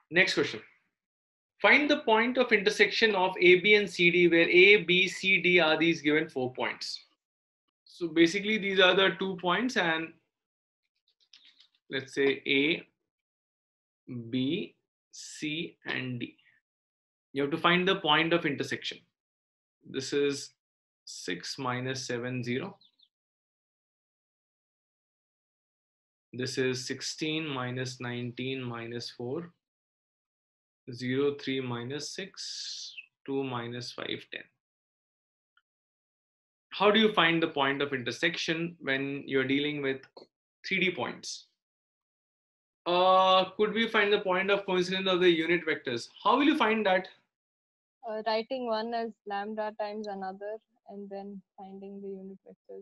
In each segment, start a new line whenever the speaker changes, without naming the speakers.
Next question. Find the point of intersection of AB and CD where A, B, C, D are these given 4 points. So basically these are the 2 points, and let's say A, B, C, and D. You have to find the point of intersection. This is 6 minus 7, 0. This is 16 minus 19 minus 4. 0, 3 minus 6, 2 minus 5, 10. How do you find the point of intersection when you're dealing with 3D points? Could we find the point of coincidence of the unit vectors? How will you find that?
Writing one as lambda times another and then finding the unit vectors.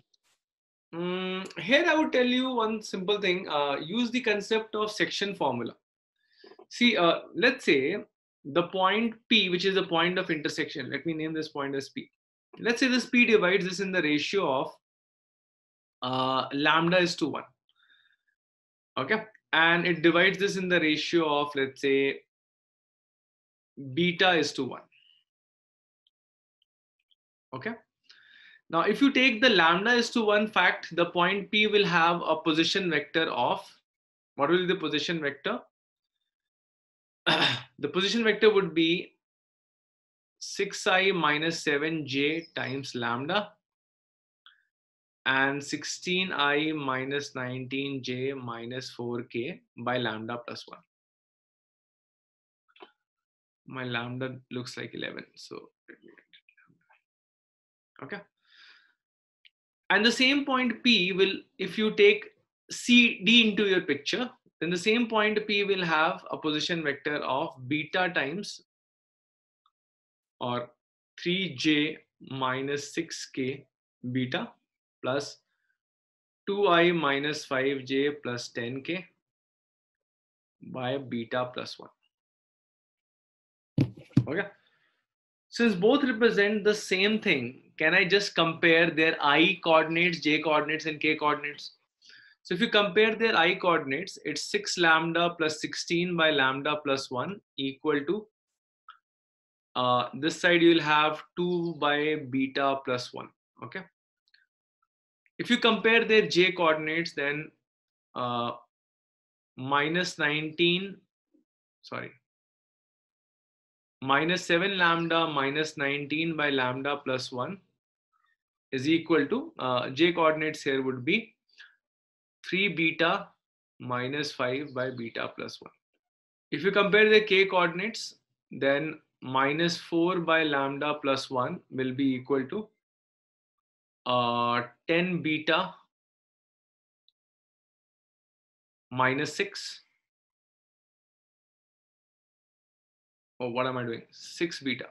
Here I would tell you one simple thing. Use the concept of section formula. See, let's say the point P, which is the point of intersection. Let me name this point as P. Let's say this P divides this in the ratio of lambda is to 1. Okay. And it divides this in the ratio of, let's say, beta is to 1. Okay. Now, if you take the lambda is to 1 fact, the point P will have a position vector of, what will be the position vector? The position vector would be 6i minus 7j times lambda and 16i minus 19j minus 4k by lambda plus 1. My lambda looks like 11, so okay. And the same point P will, if you take CD into your picture, then the same point P will have a position vector of beta times or 3j minus 6k beta plus 2i minus 5j plus 10k by beta plus 1. Okay. Since both represent the same thing, can I just compare their I coordinates, j coordinates, and k coordinates? So if you compare their I coordinates, it's 6 lambda plus 16 by lambda plus 1 equal to, this side you will have 2 by beta plus 1. Okay. If you compare their j coordinates, then minus 19, sorry, minus 7 lambda minus 19 by lambda plus 1 is equal to, j coordinates here would be 3 beta minus 5 by beta plus 1. If you compare the k coordinates, then minus 4 by lambda plus 1 will be equal to 10 beta minus 6. Oh, what am I doing? 6 beta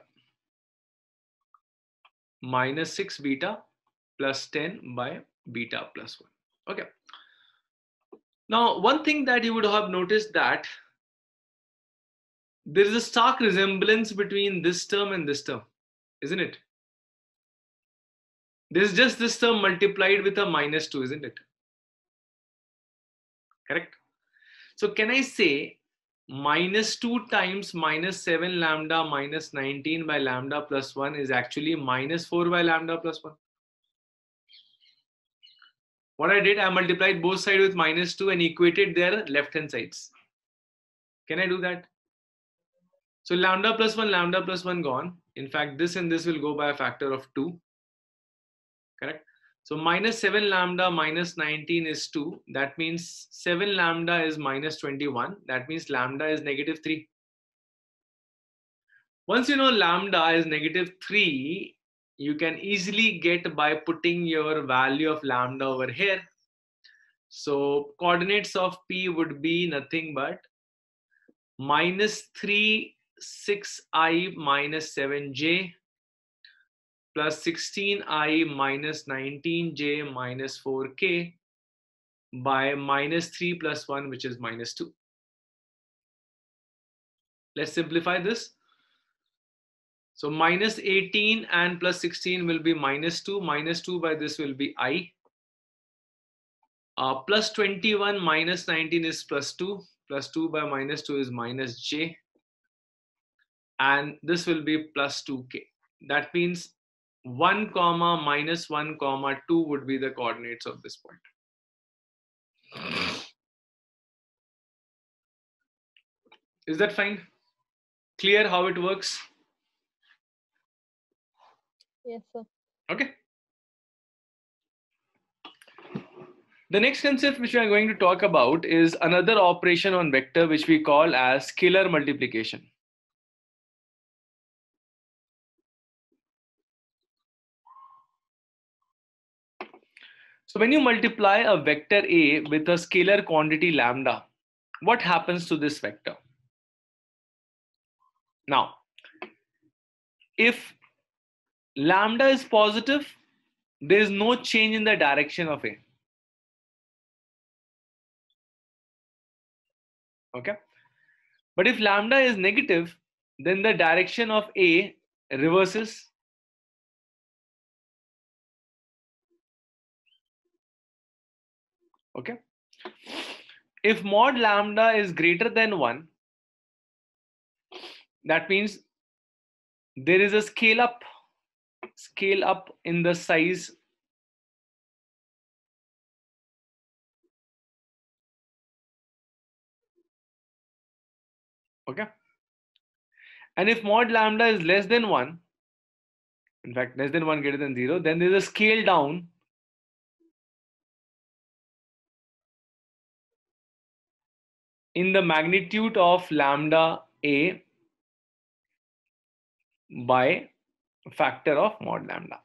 minus 6 beta plus 10 by beta plus 1. Okay. Now, one thing that you would have noticed that there is a stark resemblance between this term and this term, isn't it? There's just this term multiplied with a minus 2, isn't it? Correct? So can I say minus 2 times minus 7 lambda minus 19 by lambda plus 1 is actually minus 4 by lambda plus 1? What I did, I multiplied both sides with minus 2 and equated their left hand sides. Can I do that? So lambda plus 1 gone. In fact, this and this will go by a factor of 2. Correct? So minus 7 lambda minus 19 is 2. That means 7 lambda is minus 21. That means lambda is negative 3. Once you know lambda is negative 3, you can easily get by putting your value of lambda over here. So coordinates of P would be nothing but minus 3, 6i minus 7j plus 16i minus 19j minus 4k by minus 3 plus 1, which is minus 2. Let's simplify this. So minus 18 and plus 16 will be minus 2. Minus 2 by this will be I. Plus 21 minus 19 is plus 2. Plus 2 by minus 2 is minus j. And this will be plus 2k. That means 1 comma minus 1 comma 2 would be the coordinates of this point. Is that fine? Clear how it works?
Yes, sir.
Okay. The next concept which we are going to talk about is another operation on vector which we call as scalar multiplication. So when you multiply a vector A with a scalar quantity lambda, what happens to this vector? Now, if lambda is positive, there is no change in the direction of A. Okay. But if lambda is negative, then the direction of A reverses. Okay. If mod lambda is greater than 1, that means there is a scale up in the size. Okay. And if mod lambda is less than 1, in fact less than 1 greater than 0, then there is a scale down in the magnitude of lambda A by factor of mod lambda.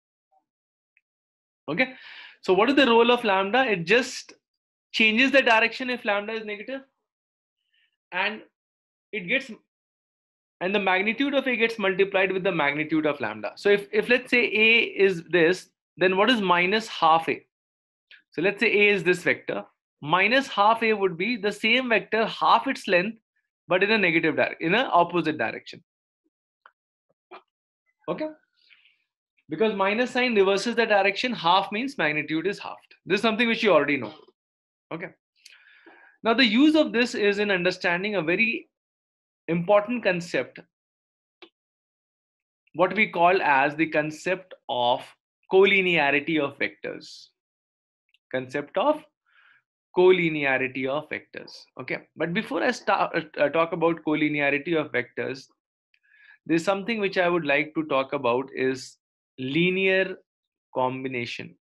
Okay. So what is the role of lambda? It just changes the direction if lambda is negative, and the magnitude of A gets multiplied with the magnitude of lambda. So if let's say A is this, then what is minus half A? So let's say A is this vector. Minus half A would be the same vector, half its length, but in a negative direction, in an opposite direction. Okay. Because minus sign reverses the direction, half means magnitude is halved. This is something which you already know. Okay. Now the use of this is in understanding a very important concept, what we call as the concept of collinearity of vectors. Concept of collinearity of vectors. Okay. But before I talk about collinearity of vectors, there's something which I would like to talk about is linear combination.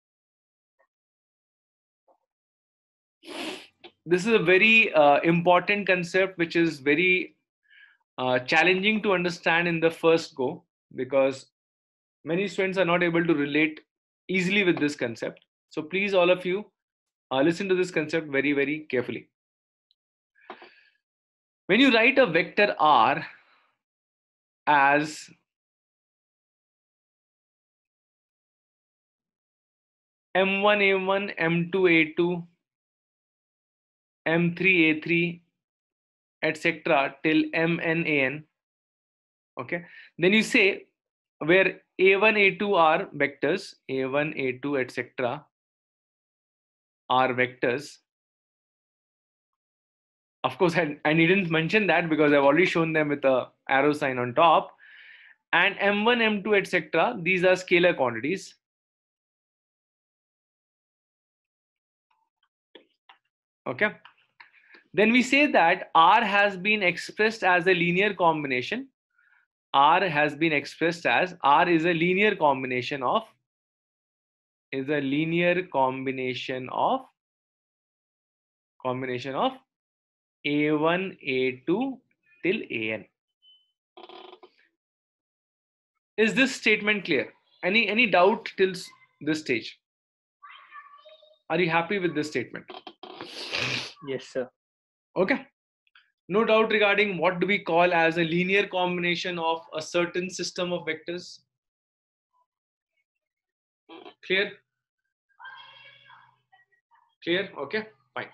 This is a very important concept which is very challenging to understand in the first go, because many students are not able to relate easily with this concept. So please, all of you, listen to this concept very, very carefully. When you write a vector R as M1 A1, M2 A2, M3 A3, etc. till Mn An, okay, then you say where A1 A2 are vectors, A1 A2 etc. are vectors. Of course, I needn't mention that because I've already shown them with a arrow sign on top. And M1 M2 etc. these are scalar quantities. Okay. Then we say that R has been expressed as a linear combination. R has been expressed as R is a linear combination of A1 A2 till An. Is this statement clear? Any doubt till this stage? Are you happy with this statement?
Yes, sir.
Okay. No doubt regarding what do we call as a linear combination of a certain system of vectors? Clear? Clear? Okay, fine.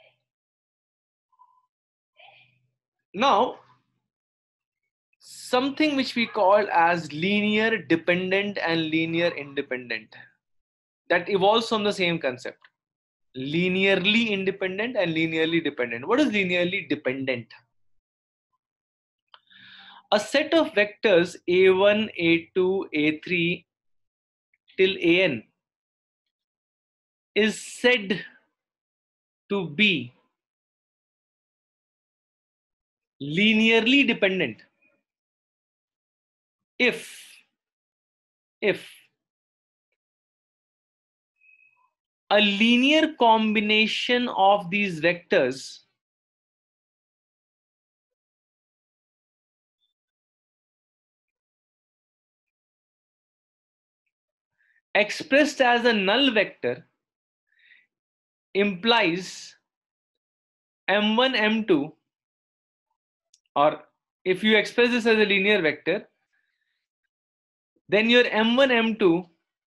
Now, something which we call as linear dependent and linear independent, that evolves from the same concept. linearly independent and linearly dependent. What is linearly dependent? A set of vectors a1, a2, a3 till an is said to be linearly dependent if a linear combination of these vectors expressed as a null vector implies m1 m2, or if you express this as a linear vector, then your m1 m2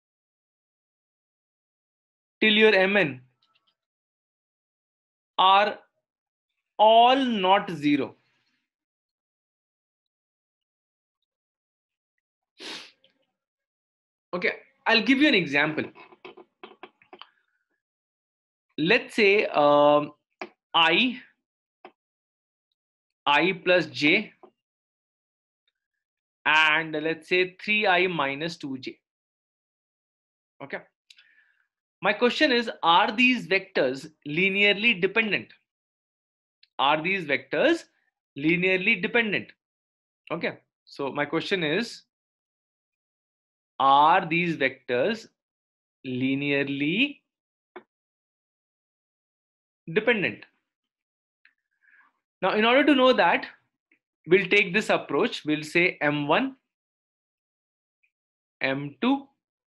till your mn are all not zero. Okay, I'll give you an example. Let's say I plus j, and let's say 3i minus 2j. Okay, my question is, are these vectors linearly dependent? Are these vectors linearly dependent? Okay, so my question is, are these vectors linearly dependent? Now, in order to know that, we'll take this approach. We'll say m1, m2,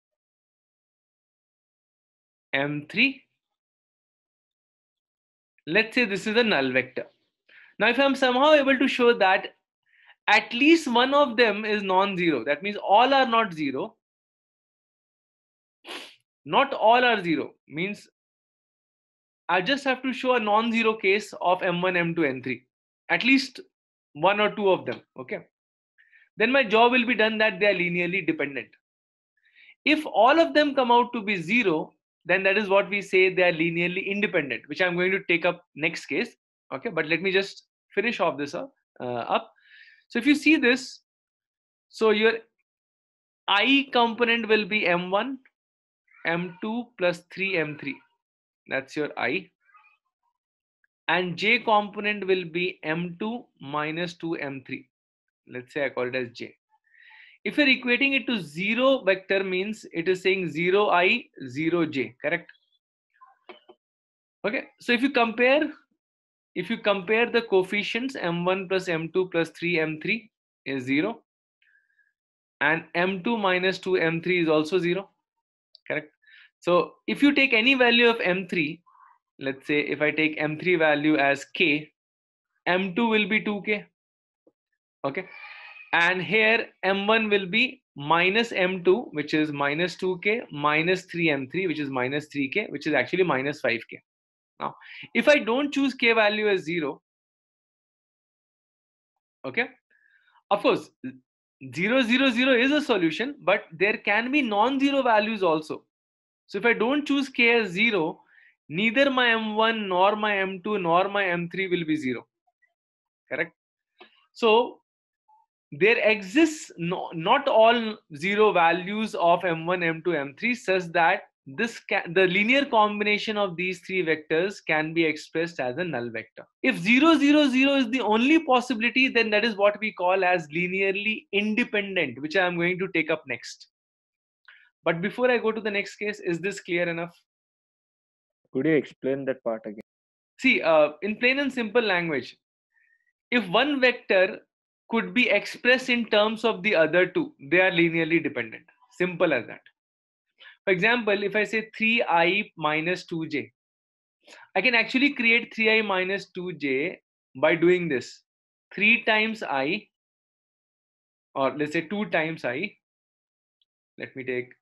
m3. Let's say this is a null vector. Now, if I'm somehow able to show that at least one of them is non-zero, that means all are not zero. Not all are zero means I just have to show a non-zero case of m1, m2, m3, at least one or two of them. Okay, then my job will be done, that they are linearly dependent. If all of them come out to be zero, then that is what we say they are linearly independent, which I'm going to take up next case. Okay, but let me just finish off this up. So if you see this, so your I component will be m1, m2 plus 3 m3. That's your I. And j component will be m2 minus 2 m3. Let's say I call it as j. If you're equating it to zero vector, means it is saying 0i, 0j, correct? Okay, so if you compare the coefficients, m1 plus m2 plus 3 m3 is 0, and m2 minus 2 m3 is also 0, correct? So if you take any value of m3, let's say if I take m3 value as k, m2 will be 2k. Okay, and here m1 will be minus m2, which is minus 2k, minus 3m3, which is minus 3k, which is actually minus 5k. Now, if I don't choose k value as 0, okay, of course 0 0 0 is a solution, but there can be non-zero values also. So if I don't choose k as 0, neither my m1 nor my m2 nor my m3 will be 0, correct? So there exists not all zero values of m1, m2, m3, such that the linear combination of these three vectors can be expressed as a null vector. If 0 0 0 is the only possibility, then that is what we call as linearly independent, which I am going to take up next. But before I go to the next case, is this clear enough?
Could you explain that part again?
See, in plain and simple language, if one vector could be expressed in terms of the other two, they are linearly dependent. Simple as that. For example, if I say 3i minus 2j, I can actually create 3i minus 2j by doing this. 3 times I, or let's say 2 times I, let me take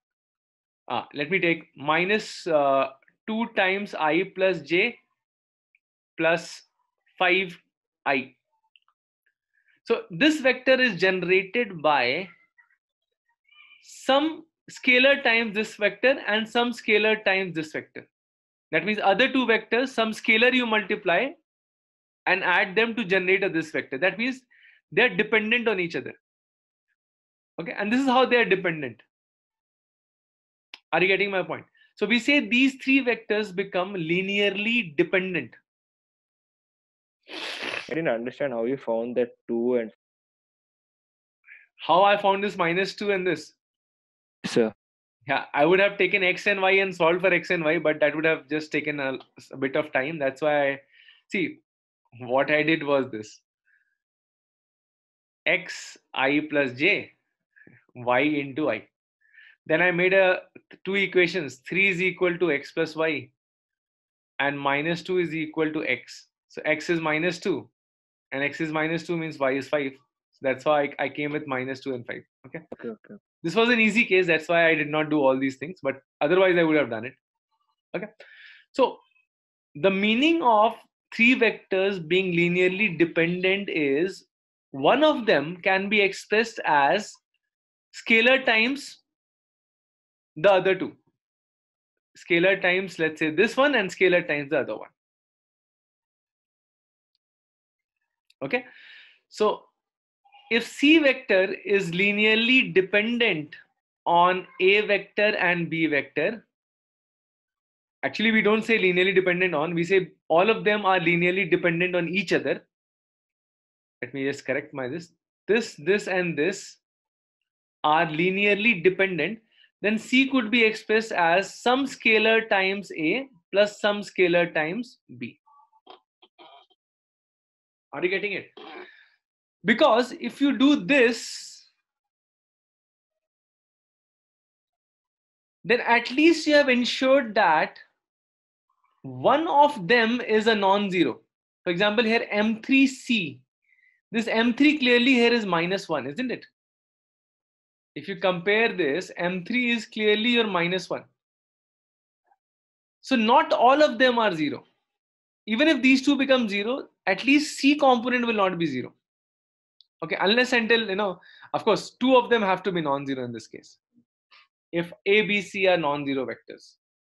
minus 2 times I plus j plus 5i. So this vector is generated by some scalar times this vector and some scalar times this vector. That means other two vectors, some scalar you multiply and add them to generate this vector. That means they're dependent on each other. Okay, and this is how they are dependent. Are you getting my point? So we say these three vectors become linearly dependent.
I didn't understand how you found that 2 and
How I found this -2 and this.
sir.
Yeah, I would have taken x and y and solved for x and y, but that would have just taken a bit of time. That's why see, what I did was this: x I plus j, y into I. Then I made two equations. 3 is equal to x plus y and -2 is equal to x. So x is -2 and x is -2 means y is 5. So that's why I came with -2 and 5. Okay.
Okay.
This was an easy case. That's why I did not do all these things, but otherwise I would have done it. Okay. So the meaning of three vectors being linearly dependent is one of them can be expressed as scalar times the other two. Scalar times, let's say this one, and scalar times the other one. Okay. So if C vector is linearly dependent on A vector and B vector, actually we don't say linearly dependent on, we say all of them are linearly dependent on each other. Let me just correct my this and this are linearly dependent, then C could be expressed as some scalar times A plus some scalar times B. Are you getting it? Because if you do this, then at least you have ensured that one of them is a non-zero. For example, here M3C, this M3 clearly here is -1, isn't it? If you compare this, M3 is clearly your -1. So not all of them are 0. Even if these two become 0, at least C component will not be 0. Okay, unless until, of course, two of them have to be non-zero in this case. If A, B, C are non-zero vectors.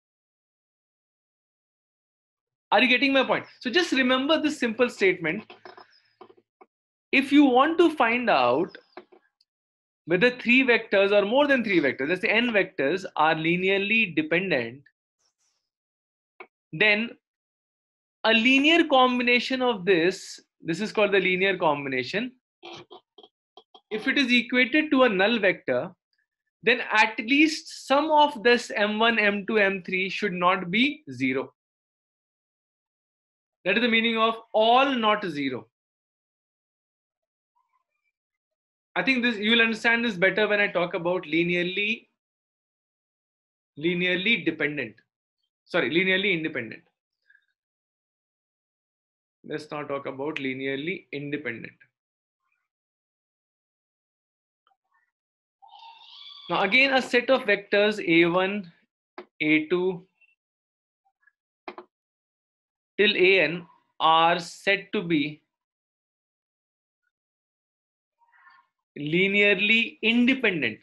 Are you getting my point? So just remember this simple statement. If you want to find out whether three vectors or more than three vectors, let's say n vectors are linearly dependent, then a linear combination of this is called the linear combination. If it is equated to a null vector, then at least some of this m1, m2, m3 should not be 0. That is the meaning of all not 0. I think this you will understand this better when I talk about linearly dependent. Sorry, linearly independent. Let's now talk about linearly independent. Now again, a set of vectors a1, a2 till an are said to be linearly independent.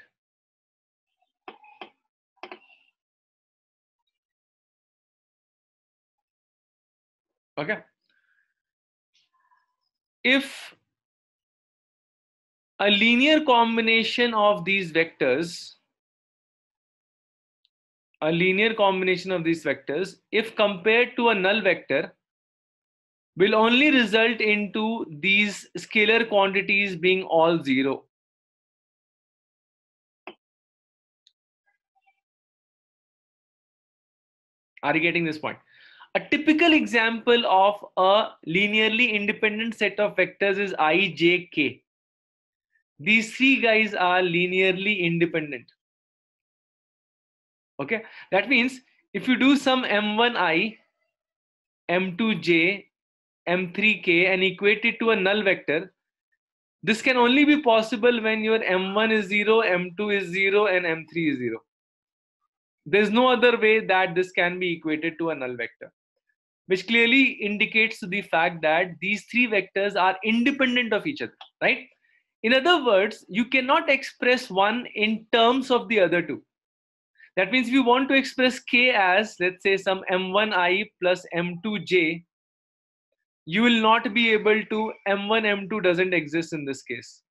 Okay. If a linear combination of these vectors, if compared to a null vector, will only result into these scalar quantities being all 0. Are you getting this point? A typical example of a linearly independent set of vectors is I, J, K. These three guys are linearly independent. Okay, that means if you do some m1i, m2j, m3k and equate it to a null vector, this can only be possible when your m1 is 0, m2 is 0 and m3 is 0. There's no other way that this can be equated to a null vector, which clearly indicates the fact that these three vectors are independent of each other, right? In other words, you cannot express one in terms of the other two. That means if you want to express k as, let's say, some m1i plus m2j, you will not be able to. M1, M2 doesn't exist in this case.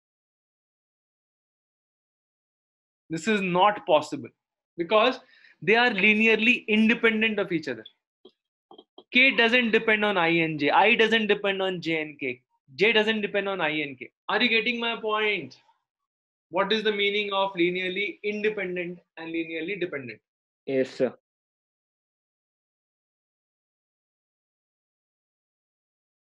This is not possible because they are linearly independent of each other. K doesn't depend on I and J. I doesn't depend on J and K. J doesn't depend on I and K. Are you getting my point? What is the meaning of linearly independent and linearly dependent?
Yes, sir.